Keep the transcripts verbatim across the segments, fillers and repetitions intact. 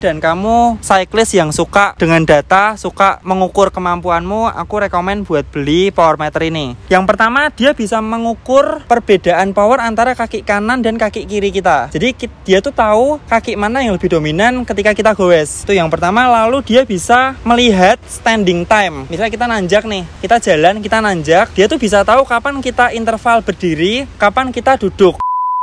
dan kamu cyclist yang suka dengan data, suka mengukur kemampuanmu, aku rekomen buat beli power meter ini. Yang pertama, dia bisa mengukur perbedaan power antara kaki kanan dan kaki kiri kita. Jadi dia tuh tahu kaki mana yang lebih dominan ketika kita goes. Itu yang pertama. Lalu dia bisa melihat standing time. Misalnya kita nanjak nih, kita jalan, kita nanjak, dia tuh bisa tahu kapan kita interval berdiri, kapan kita duduk.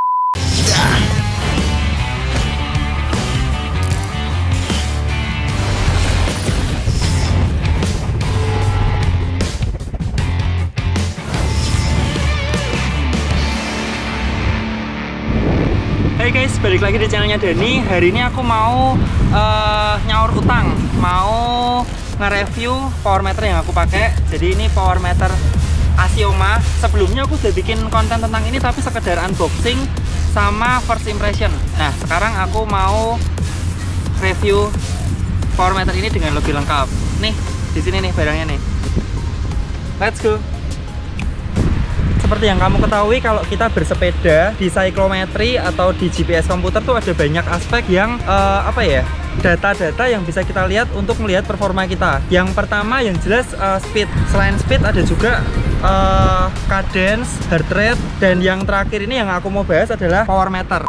Hai guys, balik lagi di channelnya Dani. Hari ini aku mau uh, nyaur utang, mau nge-review power meter yang aku pakai. Jadi ini power meter Assioma. Sebelumnya aku udah bikin konten tentang ini, tapi sekedar unboxing sama first impression. Nah, sekarang aku mau review power meter ini dengan lebih lengkap. Nih, di sini nih barangnya nih. Let's go. Seperti yang kamu ketahui, kalau kita bersepeda di cyclometry atau di G P S komputer tuh ada banyak aspek yang uh, apa ya, data-data yang bisa kita lihat untuk melihat performa kita. Yang pertama yang jelas uh, speed. Selain speed ada juga uh, cadence, heart rate, dan yang terakhir ini yang aku mau bahas adalah power meter.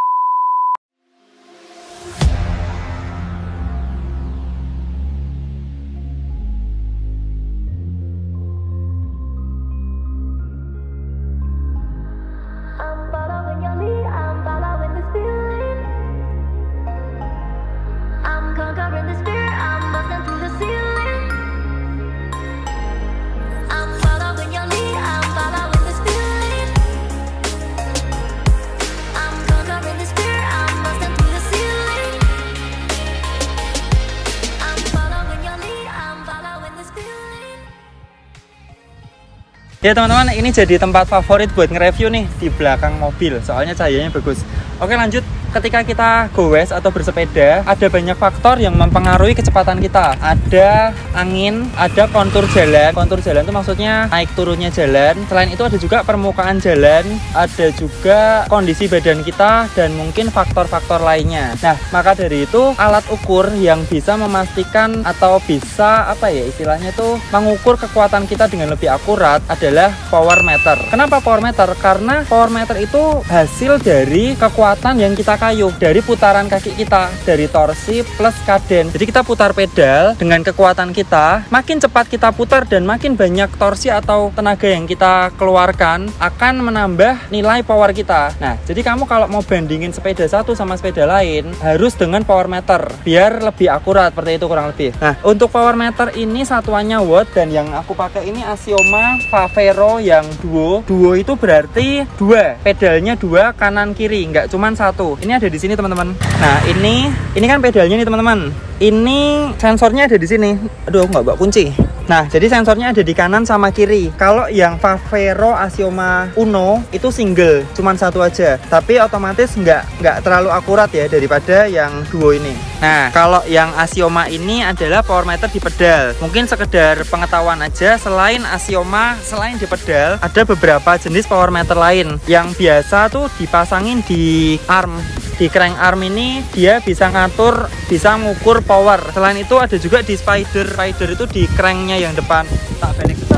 Ya teman-teman, ini jadi tempat favorit buat nge-review nih, di belakang mobil, soalnya cahayanya bagus. Oke, lanjut. Ketika kita goes atau bersepeda, ada banyak faktor yang mempengaruhi kecepatan kita. Ada angin, ada kontur jalan. Kontur jalan itu maksudnya naik turunnya jalan. Selain itu ada juga permukaan jalan, ada juga kondisi badan kita, dan mungkin faktor-faktor lainnya. Nah, maka dari itu alat ukur yang bisa memastikan atau bisa apa ya istilahnya tuh mengukur kekuatan kita dengan lebih akurat adalah power meter. Kenapa power meter? Karena power meter itu hasil dari kekuatan yang kita kayu, dari putaran kaki kita, dari torsi plus cadence. Jadi kita putar pedal dengan kekuatan kita, makin cepat kita putar dan makin banyak torsi atau tenaga yang kita keluarkan akan menambah nilai power kita. Nah, jadi kamu kalau mau bandingin sepeda satu sama sepeda lain harus dengan power meter biar lebih akurat, seperti itu kurang lebih. Nah, untuk power meter ini satuannya watt, dan yang aku pakai ini Assioma Favero yang duo. Duo itu berarti dua, pedalnya dua kanan kiri, nggak cuman satu. Ini ada di sini teman-teman. Nah, ini ini kan pedalnya nih teman-teman. Ini sensornya ada di sini. Aduh, aku nggak bawa kunci. Nah, jadi sensornya ada di kanan sama kiri. Kalau yang Favero Assioma Uno itu single, cuman satu aja. Tapi otomatis nggak nggak terlalu akurat ya daripada yang duo ini. Nah, kalau yang Assioma ini adalah power meter di pedal. Mungkin sekedar pengetahuan aja, selain Assioma, selain di pedal, ada beberapa jenis power meter lain yang biasa tuh dipasangin di arm. Di crank arm ini dia bisa ngatur, bisa mengukur power. Selain itu ada juga di spider. Spider itu di cranknya yang depan. Tak balik besar.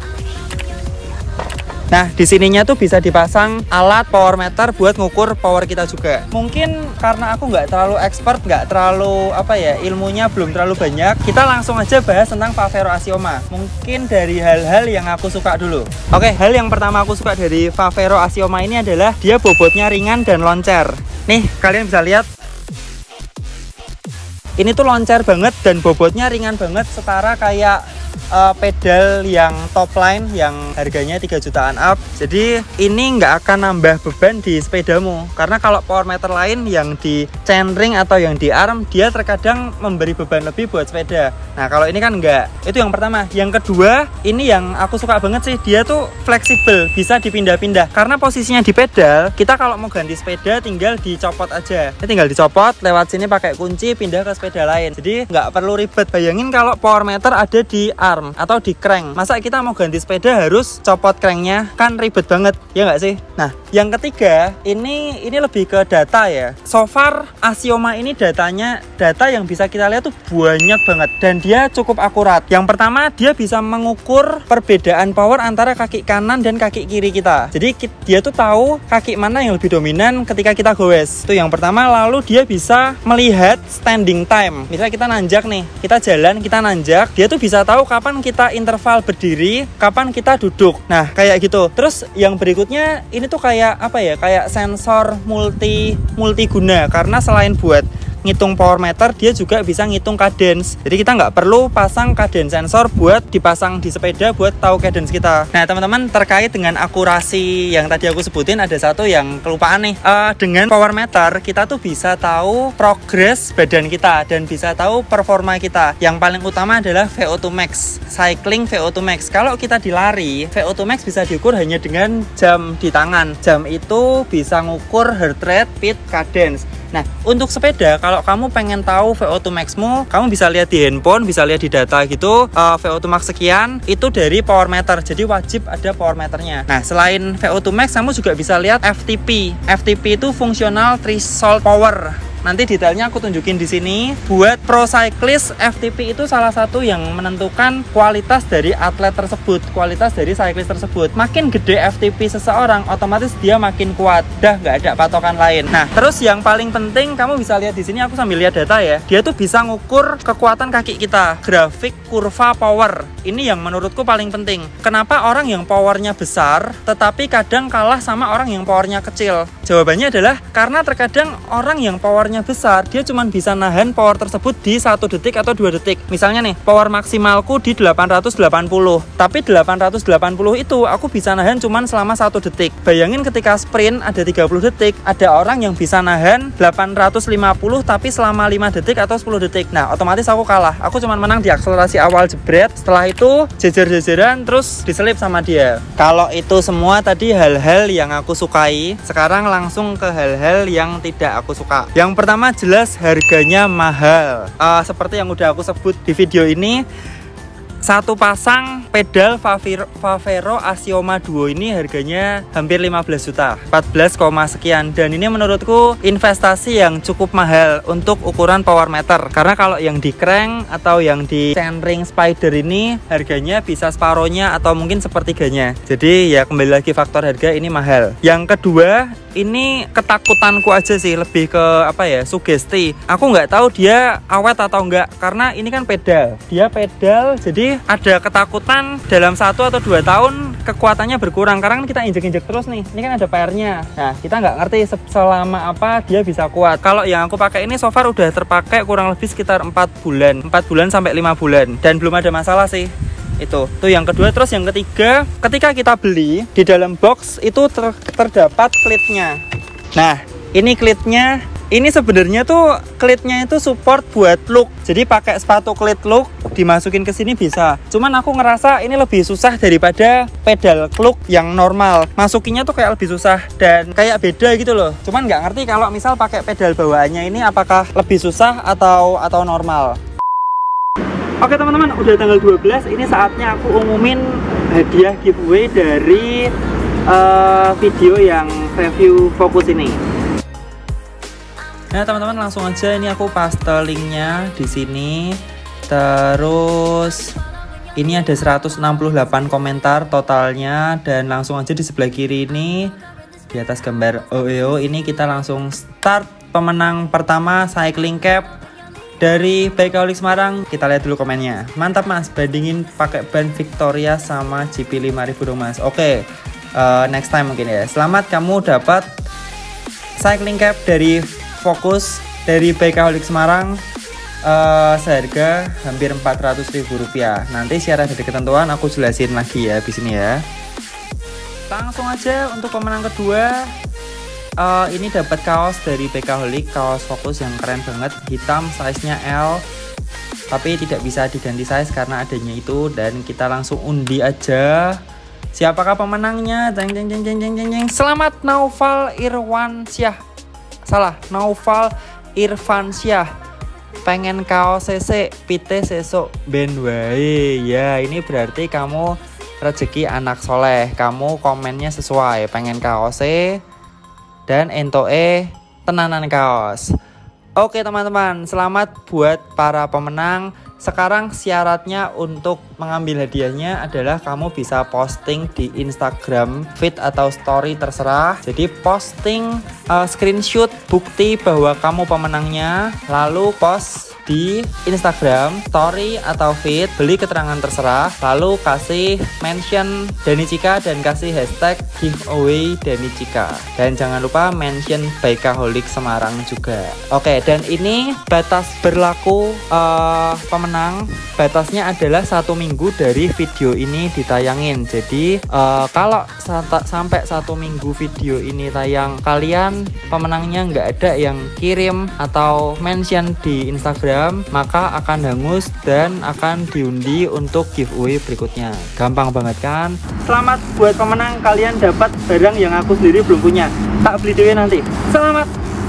Nah, di sininya tuh bisa dipasang alat power meter buat ngukur power kita juga. Mungkin karena aku nggak terlalu expert, nggak terlalu apa ya, ilmunya belum terlalu banyak, kita langsung aja bahas tentang Favero Assioma. Mungkin dari hal-hal yang aku suka dulu. Oke, hal yang pertama aku suka dari Favero Assioma ini adalah dia bobotnya ringan dan loncer. Nih, kalian bisa lihat. Ini tuh loncer banget dan bobotnya ringan banget, setara kayak uh, pedal yang top line yang harganya tiga jutaan up. Jadi ini nggak akan nambah beban di sepedamu, karena kalau power meter lain yang di chainring atau yang di arm, dia terkadang memberi beban lebih buat sepeda. Nah kalau ini kan nggak. Itu yang pertama. Yang kedua, ini yang aku suka banget sih, dia tuh fleksibel, bisa dipindah-pindah. Karena posisinya di pedal, kita kalau mau ganti sepeda tinggal dicopot aja. Ini tinggal dicopot, lewat sini pakai kunci, pindah ke sepeda lain. Jadi nggak perlu ribet. Bayangin kalau power meter ada di arm, arm atau di crank. Masa kita mau ganti sepeda harus copot cranknya, kan ribet banget, ya nggak sih? Nah, yang ketiga ini ini lebih ke data ya. So far Assioma ini datanya data yang bisa kita lihat tuh banyak banget dan dia cukup akurat. Yang pertama, dia bisa mengukur perbedaan power antara kaki kanan dan kaki kiri kita. Jadi dia tuh tahu kaki mana yang lebih dominan ketika kita goes. Itu yang pertama. Lalu dia bisa melihat standing time. Misalnya kita nanjak nih, kita jalan, kita nanjak, dia tuh bisa tahu kapan kita interval berdiri, kapan kita duduk. Nah, kayak gitu. Terus yang berikutnya ini tuh kayak apa ya? Kayak sensor multi multiguna, karena selain buat ngitung power meter, dia juga bisa ngitung cadence. Jadi kita nggak perlu pasang cadence sensor buat dipasang di sepeda buat tahu cadence kita. Nah teman-teman, terkait dengan akurasi yang tadi aku sebutin, ada satu yang kelupaan nih. Uh, dengan power meter kita tuh bisa tahu progres badan kita dan bisa tahu performa kita. Yang paling utama adalah V O two max, cycling V O two max. Kalau kita dilari, V O two max bisa diukur hanya dengan jam di tangan. Jam itu bisa ngukur heart rate, speed, cadence. Nah, untuk sepeda, kalau kamu pengen tahu V O two max-mu, kamu bisa lihat di handphone, bisa lihat di data gitu, uh, V O two max sekian, itu dari power meter, jadi wajib ada power meternya. Nah, selain V O two max, kamu juga bisa lihat F T P. F T P itu Functional Threshold Power. Nanti detailnya aku tunjukin di sini. Buat pro cyclist, F T P itu salah satu yang menentukan kualitas dari atlet tersebut, kualitas dari cyclist tersebut. Makin gede F T P seseorang, otomatis dia makin kuat. Dah nggak ada patokan lain. Nah, terus yang paling penting, kamu bisa lihat di sini. Aku sambil lihat data ya. Dia tuh bisa ngukur kekuatan kaki kita. Grafik kurva power. Ini yang menurutku paling penting. Kenapa orang yang powernya besar, tetapi kadang kalah sama orang yang powernya kecil? Jawabannya adalah karena terkadang orang yang powernya besar, dia cuma bisa nahan power tersebut di satu detik atau dua detik. Misalnya nih, power maksimalku di delapan ratus delapan puluh, tapi delapan ratus delapan puluh itu aku bisa nahan cuma selama satu detik. Bayangin ketika sprint ada tiga puluh detik, ada orang yang bisa nahan delapan ratus lima puluh tapi selama lima detik atau sepuluh detik. Nah, otomatis aku kalah. Aku cuma menang di akselerasi awal jebret, setelah itu jejer-jejeran terus diselip sama dia. Kalau itu semua tadi hal-hal yang aku sukai, sekarang langsung ke hal-hal yang tidak aku suka. Yang pertama jelas harganya mahal. Uh, seperti yang udah aku sebut di video ini, satu pasang pedal Favero Assioma Duo ini harganya hampir lima belas juta, empat belas, sekian. Dan ini menurutku investasi yang cukup mahal untuk ukuran power meter. Karena kalau yang di crank atau yang di chainring spider ini harganya bisa separohnya atau mungkin sepertiganya. Jadi ya kembali lagi faktor harga ini mahal. Yang kedua, ini ketakutanku aja sih, lebih ke apa ya, sugesti. Aku nggak tahu dia awet atau enggak, karena ini kan pedal. Dia pedal, jadi ada ketakutan dalam satu atau dua tahun kekuatannya berkurang karena kita injek-injek terus nih. Ini kan ada P R-nya. Nah, kita nggak ngerti selama apa dia bisa kuat. Kalau yang aku pakai ini so far udah terpakai kurang lebih sekitar empat bulan, empat bulan sampai lima bulan, dan belum ada masalah sih. Itu tuh yang kedua. Terus yang ketiga, ketika kita beli di dalam box itu ter terdapat klitnya. Nah, ini klitnya. Ini sebenarnya tuh klitnya itu support buat look. Jadi pakai sepatu klit look dimasukin ke sini bisa. Cuman aku ngerasa ini lebih susah daripada pedal look yang normal. Masukinnya tuh kayak lebih susah dan kayak beda gitu loh. Cuman nggak ngerti kalau misal pakai pedal bawaannya ini apakah lebih susah atau atau normal. Oke teman-teman, udah tanggal dua belas. Ini saatnya aku umumin hadiah giveaway dari uh, video yang review Focus ini. Nah teman-teman, langsung aja ini aku paste linknya di sini. Terus ini ada seratus enam puluh delapan komentar totalnya, dan langsung aja di sebelah kiri ini di atas gambar Oreo ini kita langsung start. Pemenang pertama cycling cap dari Bikeaholic Semarang. Kita lihat dulu komennya. Mantap mas, bandingin pakai ban Victoria sama G P lima ribu dong mas. Oke, okay. uh, next time mungkin ya. Selamat, kamu dapat cycling cap dari Focus dari Bikeaholic Semarang, uh, seharga hampir empat ratus ribu rupiah. Nanti secara ada ketentuan aku jelasin lagi ya di sini ya. Langsung aja untuk pemenang kedua. Uh, ini dapat kaos dari Bikeaholic, kaos Focus yang keren banget, hitam, size-nya L. Tapi tidak bisa diganti size karena adanya itu, dan kita langsung undi aja. Siapakah pemenangnya? Jeng jeng jeng jeng jeng jeng. Selamat Naufal Irwansyah. Salah, Naufal Irfansyah. pengen kaos sesek pite sesuk ben wae. Ya, ini berarti kamu rezeki anak soleh. Kamu komennya sesuai, pengen kaose dan entoe tenanan kaos. Oke teman-teman, selamat buat para pemenang. Sekarang syaratnya untuk mengambil hadiahnya adalah kamu bisa posting di Instagram feed atau story terserah. Jadi posting uh, screenshot bukti bahwa kamu pemenangnya, lalu post di Instagram story atau feed, beli keterangan terserah, lalu kasih mention Dani Cika dan kasih hashtag giveaway Dani Cika. Dan jangan lupa mention Bikeaholic Semarang juga. Oke, dan ini batas berlaku uh, pemenang, batasnya adalah satu minggu dari video ini ditayangin. Jadi uh, kalau sampai satu minggu video ini tayang, kalian pemenangnya nggak ada yang kirim atau mention di Instagram, maka akan hangus dan akan diundi untuk giveaway berikutnya. Gampang banget kan? Selamat buat pemenang, kalian dapat barang yang aku sendiri belum punya. Tak beli dewe nanti. Selamat.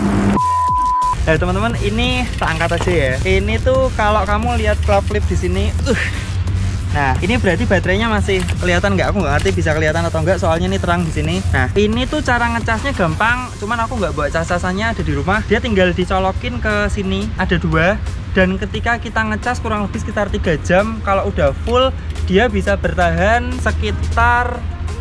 Nah teman-teman, ini tak angkat aja ya. Ini tuh kalau kamu lihat klap klip di sini, uh. Nah, ini berarti baterainya masih kelihatan nggak? Aku nggak ngerti bisa kelihatan atau enggak, soalnya ini terang di sini. Nah, ini tuh cara ngecasnya gampang, cuman aku nggak bawa cas-casannya, ada di rumah. Dia tinggal dicolokin ke sini, ada dua. Dan ketika kita ngecas kurang lebih sekitar tiga jam, kalau udah full, dia bisa bertahan sekitar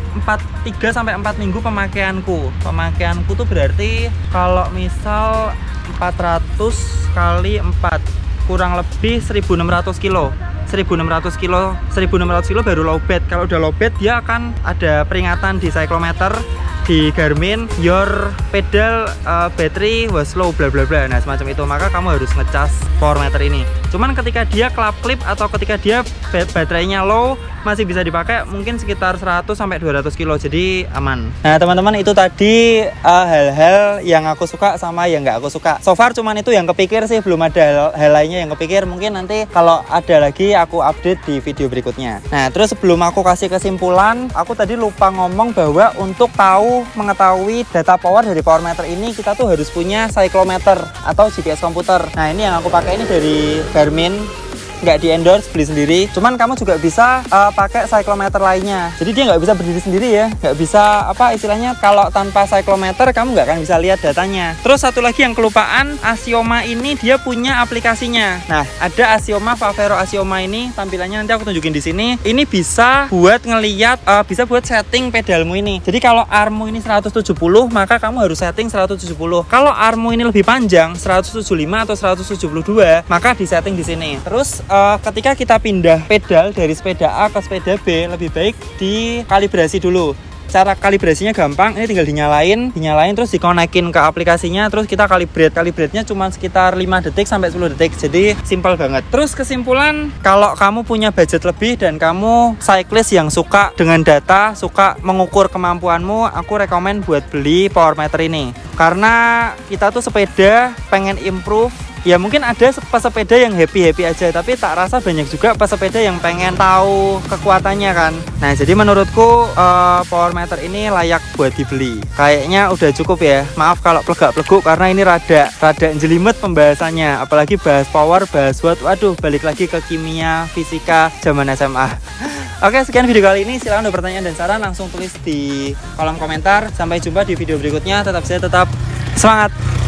tiga sampai empat minggu pemakaianku. Pemakaianku tuh berarti kalau misal empat ratus kali empat, kurang lebih seribu enam ratus kilo. seribu enam ratus kilo, seribu enam ratus kilo baru lowbat. Kalau udah lowbat dia akan ada peringatan di cyclometer, di Garmin, your pedal uh, battery was low bla bla bla. Nah, semacam itu. Maka kamu harus ngecas power meter ini. Cuman ketika dia klap klip atau ketika dia baterainya low, masih bisa dipakai mungkin sekitar seratus sampai dua ratus kilo, jadi aman. Nah teman-teman, itu tadi hal-hal uh, yang aku suka sama yang nggak aku suka. So far cuman itu yang kepikir sih, belum ada hal, hal lainnya yang kepikir. Mungkin nanti kalau ada lagi aku update di video berikutnya. Nah terus sebelum aku kasih kesimpulan, aku tadi lupa ngomong bahwa untuk tahu mengetahui data power dari power meter ini, kita tuh harus punya cyclometer atau G P S komputer. Nah ini yang aku pakai ini dari Garmin, nggak di endorse, beli sendiri. Cuman kamu juga bisa uh, pakai cyclometer lainnya. Jadi dia nggak bisa berdiri sendiri ya, nggak bisa apa istilahnya, kalau tanpa cyclometer kamu nggak akan bisa lihat datanya. Terus satu lagi yang kelupaan, Axioma ini dia punya aplikasinya. Nah ada Axioma, Favero Axioma ini, tampilannya nanti aku tunjukin di sini. Ini bisa buat ngeliat, uh, bisa buat setting pedalmu ini. Jadi kalau armmu ini seratus tujuh puluh, maka kamu harus setting seratus tujuh puluh. Kalau armmu ini lebih panjang, seratus tujuh puluh lima atau seratus tujuh puluh dua, maka di setting di sini. Terus Uh, ketika kita pindah pedal dari sepeda A ke sepeda B, lebih baik dikalibrasi dulu. Cara kalibrasinya gampang, ini tinggal dinyalain, dinyalain terus dikonekin ke aplikasinya, terus kita kalibrate. Kalibrate-nya cuma sekitar lima detik sampai sepuluh detik, jadi simpel banget. Terus kesimpulan, kalau kamu punya budget lebih dan kamu cyclist yang suka dengan data, suka mengukur kemampuanmu, aku rekomen buat beli power meter ini. Karena kita tuh sepeda pengen improve. Ya mungkin ada pesepeda yang happy-happy aja, tapi tak rasa banyak juga pesepeda yang pengen tahu kekuatannya kan. Nah jadi menurutku uh, power meter ini layak buat dibeli. Kayaknya udah cukup ya. Maaf kalau plegak-pleguk karena ini rada rada jelimet pembahasannya. Apalagi bahas power, bahas watt. Waduh, balik lagi ke kimia, fisika zaman S M A. Oke, sekian video kali ini. Silahkan ada pertanyaan dan saran langsung tulis di kolom komentar. Sampai jumpa di video berikutnya. Tetap sehat, tetap semangat.